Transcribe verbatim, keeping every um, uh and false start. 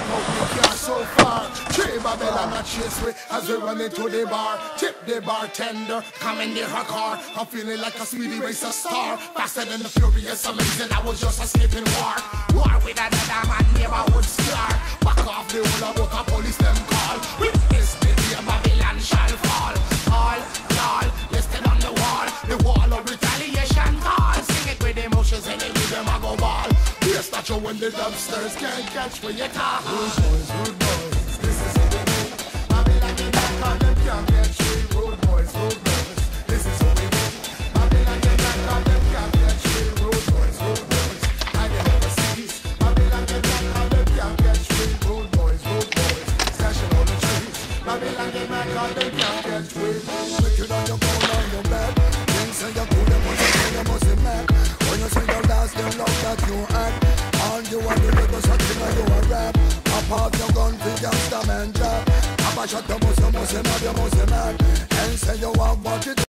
out the car so far. Three Babylon a chase we as we run into the bar. Tip the bartender, come in near her car. I'm feeling like a speedy racer star. Faster than the furious, amazing, I was just escaping war. War with another man, neighborhood star. Back off the whole about a police them call. Witness the day Babylon shall fall. All, all, listed on the wall. The wall of retaliation call. Sing it with emotions and with them I go ball. Be a statue when the dubsters can't catch where you talk. Rude boys, rude boys, this is what we do. Babylon get back on them can't catch we. Rude boys, rude boys, this is what we do. Babylon get back on them can't catch we. Rude boys, rude boys, I get never cease. Babylon get back on them can't catch we. Rude boys, rude boys, stashing all the trees. Babylon get back on them can't catch we. Wicked on your phone on your bed. Things say you're cool, you must be, you must be mad. When you say your last, them love that you act. All you want to do is shot in and you a rap. Pop off your gun for youngster man job. Papa shot the muscle, muscle, mad, you must be mad. And say you have what you do.